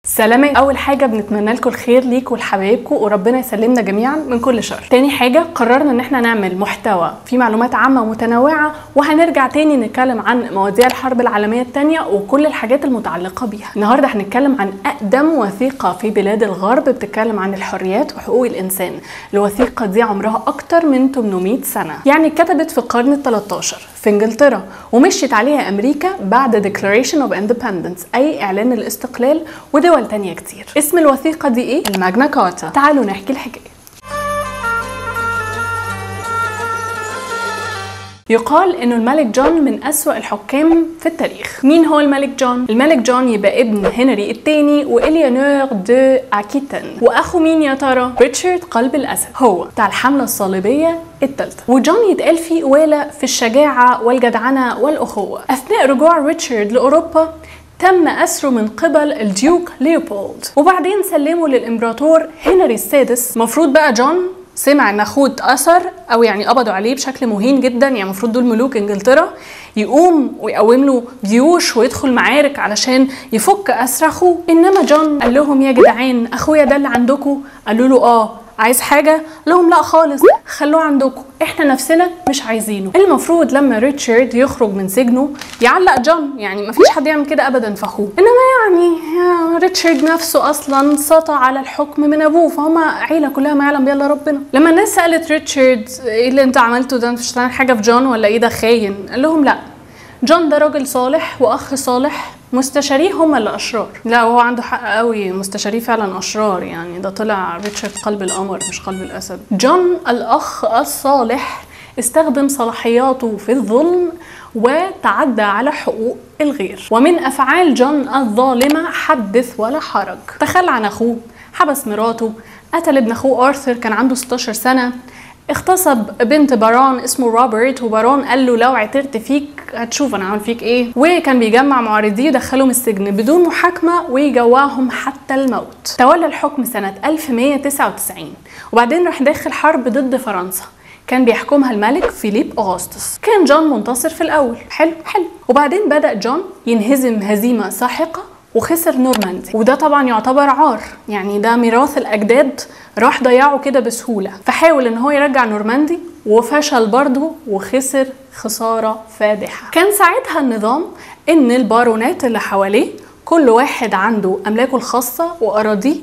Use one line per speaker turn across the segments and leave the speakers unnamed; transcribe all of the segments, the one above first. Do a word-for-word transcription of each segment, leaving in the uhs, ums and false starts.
سلامات. اول حاجه بنتمنى لكم الخير ليكم ولحبايبكم وربنا يسلمنا جميعا من كل شر. تاني حاجه قررنا ان احنا نعمل محتوى فيه معلومات عامه ومتنوعه، وهنرجع تاني نتكلم عن مواضيع الحرب العالميه الثانيه وكل الحاجات المتعلقه بيها. النهارده هنتكلم عن اقدم وثيقه في بلاد الغرب بتتكلم عن الحريات وحقوق الانسان. الوثيقه دي عمرها اكتر من ثمانمائة سنه، يعني اتكتبت في القرن الثالث عشر في انجلترا ومشيت عليها امريكا بعد Declaration of Independence اي اعلان الاستقلال ودول تانية كتير. اسم الوثيقة دي ايه؟ الماجنا كارتا. تعالوا نحكي الحكاية. يقال انه الملك جون من اسوأ الحكام في التاريخ. مين هو الملك جون؟ الملك جون يبقى ابن هنري الثاني واليانور دو اكيتن، واخو مين يا ترى؟ ريتشارد قلب الاسد، هو بتاع الحملة الصليبية الثالثة. وجون يتقال فيه قوالة في الشجاعة والجدعنة والاخوة. اثناء رجوع ريتشارد لاوروبا تم أسره من قبل الديوك ليوبولد، وبعدين سلمه للإمبراطور هنري السادس. مفروض بقى جون سمع ان اخوه اتأثر او يعني قبضوا عليه بشكل مهين جدا، يعني المفروض دول ملوك انجلترا، يقوم ويقوم له جيوش ويدخل معارك علشان يفك اسر اخوه. انما جون قال لهم يا جدعان اخويا ده اللي عندكم؟ قالوا له اه. عايز حاجه؟ لهم لا خالص، خلوه عندكم، احنا نفسنا مش عايزينه. المفروض لما ريتشارد يخرج من سجنه يعلق جون، يعني مفيش حد يعمل كده ابدا في اخوه. انما يعني ريتشارد نفسه اصلا سطع على الحكم من ابوه، فهم عيله كلها ما يعلم بيها الا ربنا. لما الناس سالت ريتشارد ايه اللي انت عملته ده، انت مش بتعمل حاجه في جون ولا ايه ده خاين؟ قال لهم لا، جون ده راجل صالح واخ صالح، مستشاريه هم اللي اشرار. لا هو عنده حق قوي، مستشاريه فعلا اشرار، يعني ده طلع ريتشارد قلب القمر مش قلب الاسد. جون الاخ الصالح استخدم صلاحياته في الظلم وتعدى على حقوق الغير، ومن افعال جون الظالمه حدث ولا حرج. تخلى عن اخوه، حبس مراته، قتل ابن اخوه ارثر كان عنده ستاشر سنه، اغتصب بنت بارون اسمه روبرت، وبارون قال له لو اعترت فيك هتشوف انا عامل فيك ايه. وكان بيجمع معارضيه ودخلهم السجن بدون محاكمه ويجوعهم حتى الموت. تولى الحكم سنه ألف ومائة وتسعة وتسعين، وبعدين راح داخل حرب ضد فرنسا كان بيحكمها الملك فيليب أغسطس. كان جون منتصر في الاول، حلو حلو، وبعدين بدأ جون ينهزم هزيمه ساحقه وخسر نورماندي، وده طبعا يعتبر عار، يعني ده ميراث الاجداد راح ضيعه كده بسهوله. فحاول ان هو يرجع نورماندي وفشل برضه وخسر خساره فادحه. كان ساعتها النظام ان البارونات اللي حواليه كل واحد عنده املاكه الخاصه واراضيه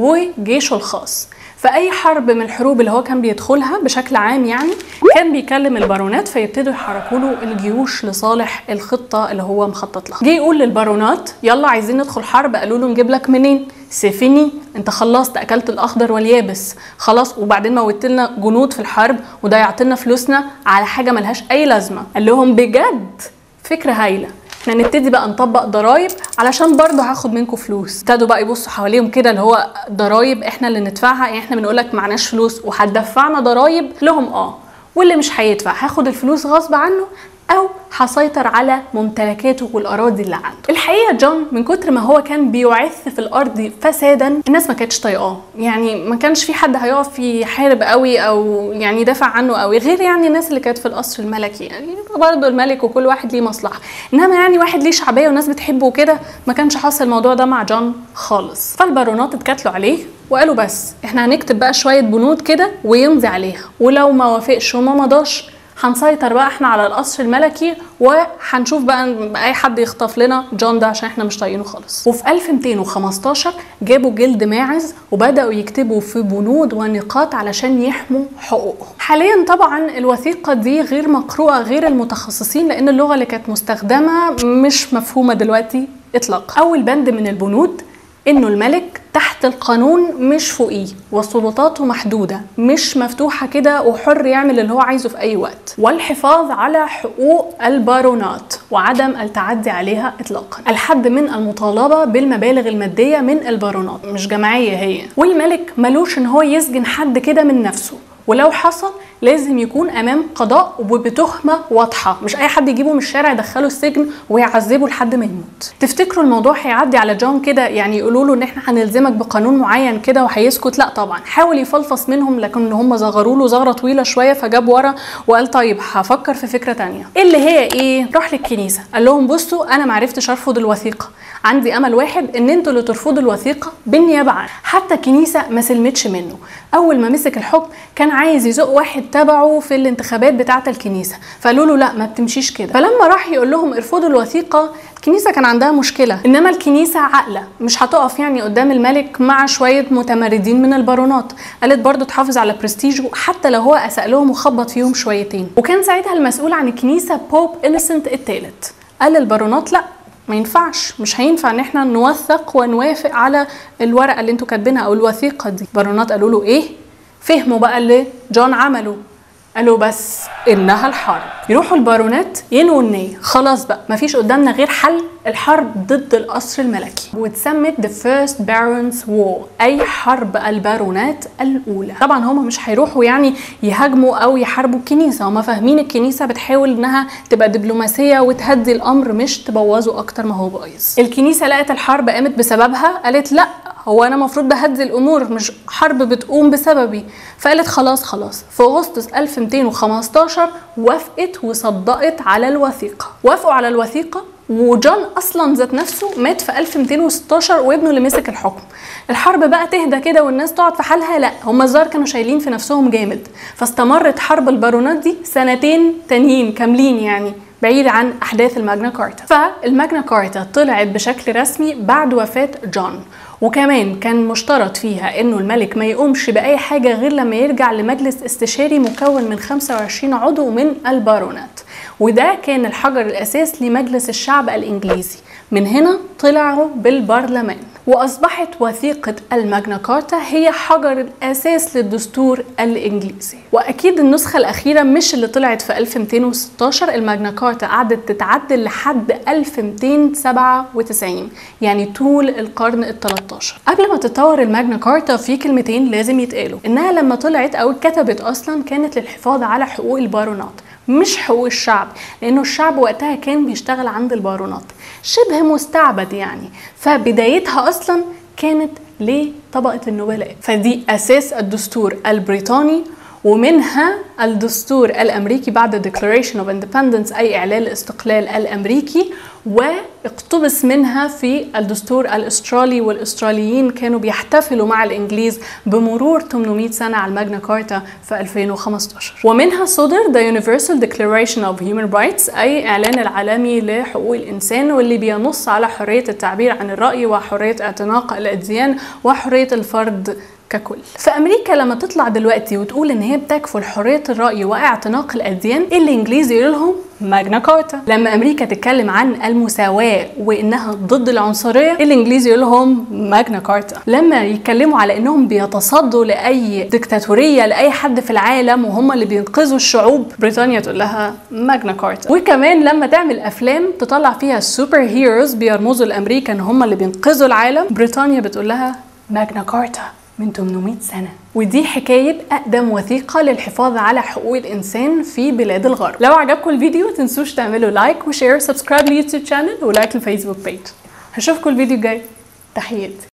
وجيشه الخاص. فأي حرب من الحروب اللي هو كان بيدخلها بشكل عام يعني كان بيكلم البارونات فيبتدوا يحركوا له الجيوش لصالح الخطة اللي هو مخطط لها. جه يقول للبارونات يلا عايزين ندخل حرب، قالوا له نجيب لك منين؟ سيفيني، انت خلصت اكلت الاخضر واليابس خلاص، وبعدين موتت لنا جنود في الحرب وضيعت لنا فلوسنا على حاجة ملهاش اي لازمة. قال لهم بجد فكرة هايلة، احنا نبتدي بقى نطبق ضرايب علشان برضه هاخد منكم فلوس. ابتدوا بقى يبصوا حواليهم كده اللي هو ضرايب احنا اللي ندفعها، يعني احنا بنقول لك معناش فلوس وهتدفعنا ضرايب؟ لهم اه، واللي مش هيدفع هاخد الفلوس غصب عنه او هسيطر على ممتلكاته والاراضي اللي عنده. الحقيقه جون من كتر ما هو كان بيعث في الارض فسادا الناس ما كانتش طايقاه، يعني ما كانش في حد هيقف يحارب قوي او يعني يدافع عنه قوي، غير يعني الناس اللي كانت في القصر الملكي، يعني برضه الملك وكل واحد ليه مصلحه، انما يعني واحد ليه شعبيه والناس بتحبه وكده ما كانش حاصل الموضوع ده مع جون خالص. فالبارونات اتكتلوا عليه وقالوا بس احنا هنكتب بقى شويه بنود كده ويمضي عليها، ولو ما وافقش وما مضاش هنسيطر بقى احنا على القصر الملكي وهنشوف بقى اي حد يخطف لنا جون ده عشان احنا مش طايقينه خالص. وفي ألف ومئتين وخمستاشر جابوا جلد ماعز وبداوا يكتبوا في بنود ونقاط علشان يحموا حقوقهم. حاليا طبعا الوثيقه دي غير مقروءه غير المتخصصين لان اللغه اللي كانت مستخدمه مش مفهومه دلوقتي اطلاقا. اول بند من البنود انه الملك تحت القانون مش فوقيه، وسلطاته محدودة مش مفتوحة كده وحر يعمل اللي هو عايزه في اي وقت، والحفاظ على حقوق البارونات وعدم التعدي عليها اطلاقا. الحد من المطالبة بالمبالغ المادية من البارونات، مش جماعية هي، والملك ملوش ان هو يسجن حد كده من نفسه، ولو حصل لازم يكون امام قضاء وبتهمه واضحه، مش اي حد يجيبه من الشارع يدخله السجن ويعذبه لحد ما يموت. تفتكروا الموضوع هيعدي على جون كده؟ يعني يقولوا له ان احنا هنلزمك بقانون معين كده وهيسكت؟ لا طبعا، حاول يفلفص منهم، لكن هم زغروا له زغره طويله شويه فجاب ورا وقال طيب هفكر في فكره ثانيه. اللي هي ايه؟ راح للكنيسه قال لهم بصوا انا ما عرفتش ارفض الوثيقه، عندي امل واحد ان انتوا اللي ترفضوا الوثيقه بالنيابه عنه. حتى الكنيسه ما سلمتش منه. اول ما مسك الحكم كان عايز يزق واحد تبعه في الانتخابات بتاعه الكنيسه، فقالوا له لا ما بتمشيش كده. فلما راح يقول لهم ارفضوا الوثيقه، الكنيسه كان عندها مشكله، انما الكنيسه عاقله مش هتقف يعني قدام الملك مع شويه متمردين من البارونات، قالت برضو تحافظ على برستيجه حتى لو هو اساء لهم وخبط فيهم شويتين. وكان ساعتها المسؤول عن الكنيسه بوب إنسنت الثالث، قال للبارونات لا ما ينفعش، مش هينفع ان احنا نوثق ونوافق على الورقه اللي انتوا كاتبينها او الوثيقه دي. البارونات قالوا له ايه؟ فهموا بقى اللي جون عمله، قالوا بس انها الحرب. يروحوا البارونات ينووا النية، خلاص بقى مفيش قدامنا غير حل، الحرب ضد القصر الملكي، واتسمت The First Barons War، اي حرب البارونات الاولى. طبعا هم مش هيروحوا يعني يهاجموا او يحاربوا الكنيسه، هم فاهمين الكنيسه بتحاول انها تبقى دبلوماسيه وتهدي الامر مش تبوظه اكتر ما هو بايظ. الكنيسه لقت الحرب قامت بسببها، قالت لا هو انا المفروض بهدي الامور مش حرب بتقوم بسببي، فقالت خلاص خلاص. في اغسطس ألف ومئتين وخمستاشر وافقت وصدقت على الوثيقه. وافقوا على الوثيقه، وجون اصلا ذات نفسه مات في ألف ومئتين وستاشر وابنه اللي مسك الحكم. الحرب بقى تهدى كده والناس تقعد في حالها؟ لا، هم الظاهر كانوا شايلين في نفسهم جامد، فاستمرت حرب البارونات دي سنتين تانيين كاملين يعني بعيد عن احداث الماجنا كارتا. فالماجنا كارتا طلعت بشكل رسمي بعد وفاه جون، وكمان كان مشترط فيها انه الملك ما يقومش باي حاجه غير لما يرجع لمجلس استشاري مكون من خمسة وعشرين عضو من البارونات، وده كان الحجر الاساس لمجلس الشعب الانجليزي. من هنا طلعوا بالبرلمان، واصبحت وثيقه الماجنا كارتا هي حجر الاساس للدستور الانجليزي. واكيد النسخه الاخيره مش اللي طلعت في ألف ومئتين وستاشر، الماجنا كارتا قعدت تتعدل لحد ألف ومئتين وسبعة وتسعين، يعني طول القرن التلتاشر. قبل ما تتطور الماجنا كارتا في كلمتين لازم يتقالوا، انها لما طلعت او اتكتبت اصلا كانت للحفاظ على حقوق البارونات مش حقوق الشعب، لانه الشعب وقتها كان بيشتغل عند البارونات شبه مستعبد يعني، فبدايتها اصلا كانت لطبقة النبلاء. فدي اساس الدستور البريطاني، ومنها الدستور الامريكي بعد Declaration of Independence اي اعلان الاستقلال الامريكي، واقتبس منها في الدستور الاسترالي، والاستراليين كانوا بيحتفلوا مع الانجليز بمرور ثمانمئة سنه على الماجنا كارتا في ألفين وخمستاشر. ومنها صدر The Universal Declaration of Human Rights اي اعلان العالمي لحقوق الانسان، واللي بينص على حريه التعبير عن الراي وحريه اعتناق الاديان وحريه الفرد ككل. في امريكا لما تطلع دلوقتي وتقول ان هي بتكفل حريه الراي واعتناق الاديان، الانجليز يقول لهم ماجنا كارتا. لما امريكا تتكلم عن المساواه وانها ضد العنصريه، الانجليز يقول لهم ماجنا كارتا. لما يتكلموا على انهم بيتصدوا لاي ديكتاتوريه لاي حد في العالم وهم اللي بينقذوا الشعوب، بريطانيا تقول لها ماجنا كارتا. وكمان لما تعمل افلام تطلع فيها السوبر هيروز بيرمزوا لامريكا ان هم اللي بينقذوا العالم، بريطانيا بتقول لها ماجنا كارتا من ثمانمئة سنة. ودي حكاية أقدم وثيقة للحفاظ على حقوق الإنسان في بلاد الغرب. لو عجبكم الفيديو تنسوش تعملوا لايك وشير، سبسكرايب لليوتيوب شانل ولايك الفيسبوك بيج. هشوفكم الفيديو الجاي، تحياتي.